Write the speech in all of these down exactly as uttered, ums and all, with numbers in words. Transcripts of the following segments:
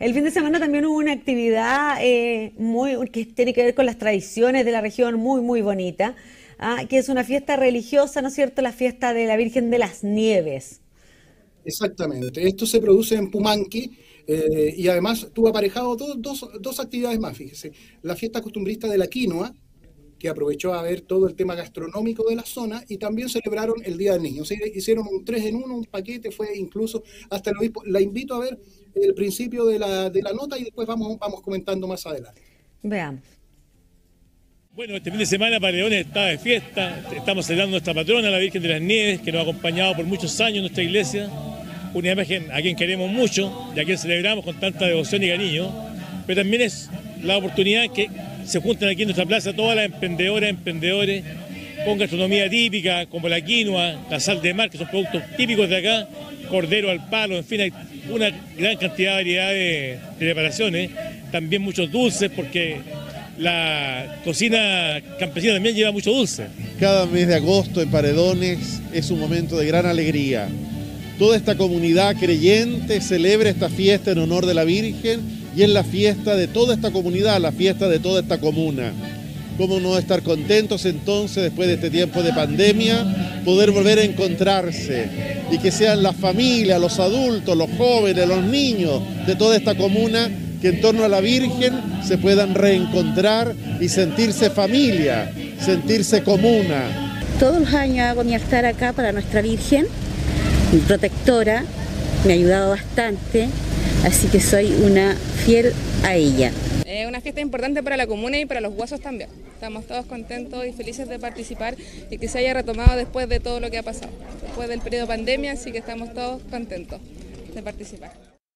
El fin de semana también hubo una actividad eh, muy que tiene que ver con las tradiciones de la región, muy, muy bonita, ah, que es una fiesta religiosa, ¿no es cierto? La fiesta de la Virgen de las Nieves. Exactamente. Esto se produce en Pumanqui eh, y además tuvo aparejado do- dos, dos actividades más, fíjese. La fiesta costumbrista de la quinoa, que aprovechó a ver todo el tema gastronómico de la zona y también celebraron el Día del Niño. O sea, hicieron un tres en uno, un paquete, fue incluso hasta el obispo. La invito a ver el principio de la, de la nota y después vamos, vamos comentando más adelante. Veamos. Bueno, este fin de semana Paredones está de fiesta, estamos celebrando a nuestra patrona, la Virgen de las Nieves, que nos ha acompañado por muchos años en nuestra iglesia, una imagen a quien queremos mucho y a quien celebramos con tanta devoción y cariño, pero también es la oportunidad que se juntan aquí en nuestra plaza todas las emprendedoras, emprendedores, con gastronomía típica, como la quinoa, la sal de mar, que son productos típicos de acá, cordero al palo, en fin, hay una gran cantidad de variedad de, de preparaciones, también muchos dulces, porque la cocina campesina también lleva mucho dulce. Cada mes de agosto en Paredones es un momento de gran alegría. Toda esta comunidad creyente celebra esta fiesta en honor de la Virgen y es la fiesta de toda esta comunidad, la fiesta de toda esta comuna. ¿Cómo no estar contentos entonces, después de este tiempo de pandemia, poder volver a encontrarse y que sean las familias, los adultos, los jóvenes, los niños de toda esta comuna que en torno a la Virgen se puedan reencontrar y sentirse familia, sentirse comuna? Todos los años hago mi altar acá para nuestra Virgen, mi protectora, me ha ayudado bastante, así que soy una fiel a ella. Es una fiesta importante para la comuna y para los guasos también. Estamos todos contentos y felices de participar y que se haya retomado después de todo lo que ha pasado, después del periodo de pandemia, así que estamos todos contentos de participar.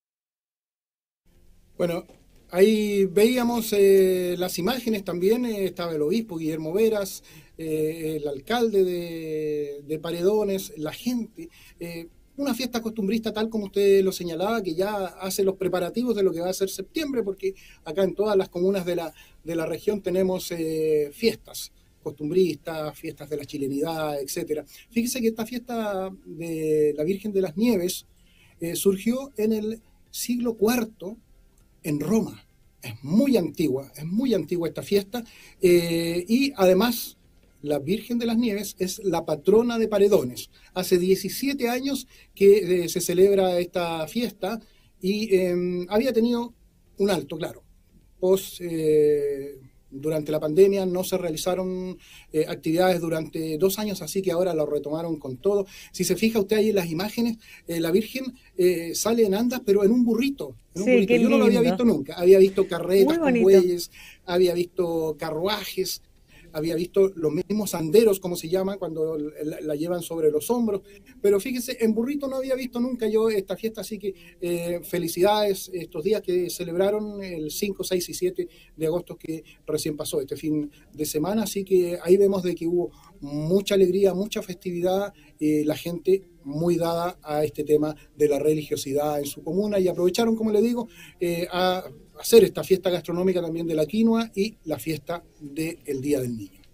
Bueno, ahí veíamos eh, las imágenes también, eh, estaba el obispo Guillermo Veras, eh, el alcalde de, de Paredones, la gente, eh, una fiesta costumbrista tal como usted lo señalaba, que ya hace los preparativos de lo que va a ser septiembre, porque acá en todas las comunas de la, de la región tenemos eh, fiestas costumbristas, fiestas de la chilenidad, etcétera. Fíjese que esta fiesta de la Virgen de las Nieves eh, surgió en el siglo cuarto en Roma. Es muy antigua, es muy antigua esta fiesta eh, y además la Virgen de las Nieves es la patrona de Paredones. Hace diecisiete años que eh, se celebra esta fiesta y eh, había tenido un alto, claro. Post, eh, durante la pandemia no se realizaron eh, actividades durante dos años, así que ahora lo retomaron con todo. Si se fija usted ahí en las imágenes, eh, la Virgen eh, sale en andas, pero en un burrito. En un Sí, burrito. qué Yo no lo había lindo. visto nunca. Había visto Muy carretas con bonito. bueyes, había visto carruajes, había visto los mismos anderos, como se llaman, cuando la, la llevan sobre los hombros, pero fíjese, en burrito no había visto nunca yo esta fiesta, así que eh, felicidades estos días que celebraron el cinco, seis y siete de agosto que recién pasó, este fin de semana, así que ahí vemos de que hubo mucha alegría, mucha festividad, eh, la gente muy dada a este tema de la religiosidad en su comuna y aprovecharon, como le digo, eh, a hacer esta fiesta gastronómica también de la quinoa y la fiesta del Día del Niño.